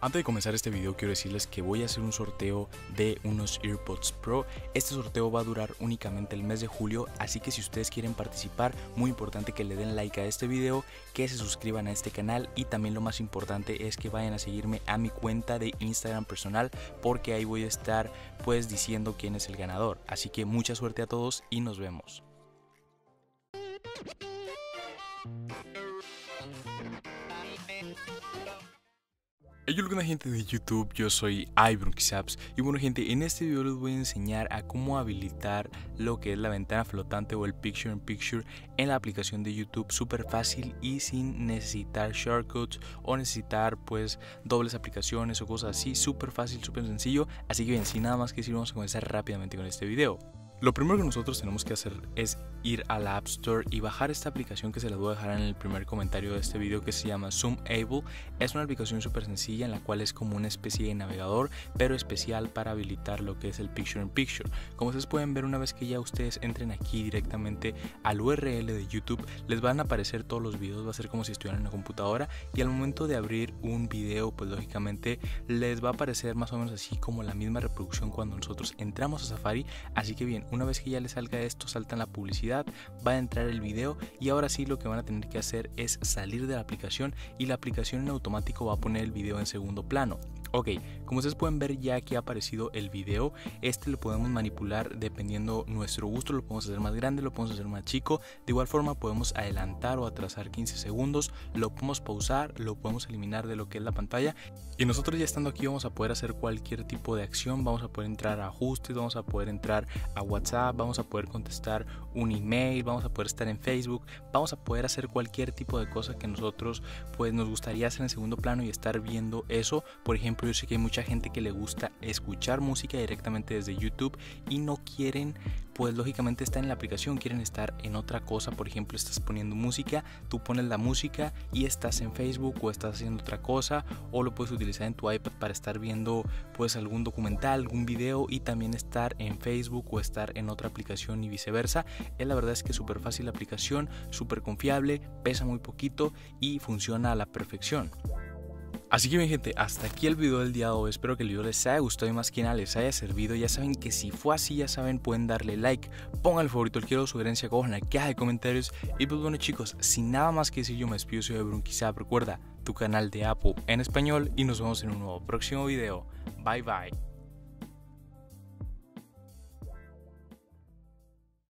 Antes de comenzar este video quiero decirles que voy a hacer un sorteo de unos AirPods Pro. Este sorteo va a durar únicamente el mes de julio, así que si ustedes quieren participar, muy importante que le den like a este video, que se suscriban a este canal y también lo más importante es que vayan a seguirme a mi cuenta de Instagram personal, porque ahí voy a estar pues diciendo quién es el ganador. Así que mucha suerte a todos y nos vemos. Hola gente de YouTube, yo soy iBrunkisaps y bueno gente, en este video les voy a enseñar a cómo habilitar lo que es la ventana flotante o el Picture in Picture en la aplicación de YouTube, súper fácil y sin necesitar shortcuts o necesitar pues dobles aplicaciones o cosas así, súper fácil, súper sencillo. Así que bien, sin nada más que decir, vamos a comenzar rápidamente con este video. Lo primero que nosotros tenemos que hacer es ir a la App Store y bajar esta aplicación que se las voy a dejar en el primer comentario de este video, que se llama Zoomable. Es una aplicación súper sencilla en la cual es como una especie de navegador, pero especial para habilitar lo que es el Picture in Picture. Como ustedes pueden ver, una vez que ya ustedes entren aquí directamente al URL de YouTube, les van a aparecer todos los videos, va a ser como si estuvieran en una computadora, y al momento de abrir un video, pues lógicamente les va a aparecer más o menos así como la misma reproducción cuando nosotros entramos a Safari. Así que bien, una vez que ya les salga esto, salta la publicidad, va a entrar el video y ahora sí lo que van a tener que hacer es salir de la aplicación y la aplicación en automático va a poner el video en segundo plano. Ok, como ustedes pueden ver, ya aquí ha aparecido el video. Este lo podemos manipular dependiendo nuestro gusto, lo podemos hacer más grande, lo podemos hacer más chico. De igual forma podemos adelantar o atrasar 15 segundos, lo podemos pausar, lo podemos eliminar de lo que es la pantalla. Y nosotros ya estando aquí vamos a poder hacer cualquier tipo de acción, vamos a poder entrar a ajustes, vamos a poder entrar a WhatsApp, vamos a poder contestar un email, vamos a poder estar en Facebook, vamos a poder hacer cualquier tipo de cosa que nosotros pues nos gustaría hacer en segundo plano y estar viendo eso. Por ejemplo, yo sé que hay mucha gente que le gusta escuchar música directamente desde YouTube y no quieren pues lógicamente estar en la aplicación, quieren estar en otra cosa. Por ejemplo, estás poniendo música, tú pones la música y estás en Facebook o estás haciendo otra cosa, o lo puedes utilizar en tu iPad para estar viendo pues algún documental, algún video y también estar en Facebook o estar en otra aplicación y viceversa. La verdad es que es súper fácil la aplicación, súper confiable, pesa muy poquito y funciona a la perfección. Así que bien gente, hasta aquí el video del día de hoy. Espero que el video les haya gustado y más que nada les haya servido. Ya saben que si fue así, ya saben, pueden darle like, pongan el favorito, el quiero, sugerencia, cojan en la caja de comentarios. Y pues bueno chicos, sin nada más que decir, yo me despido, soy iBrunkisaps. Recuerda, tu canal de Apple en español, y nos vemos en un nuevo próximo video. Bye bye.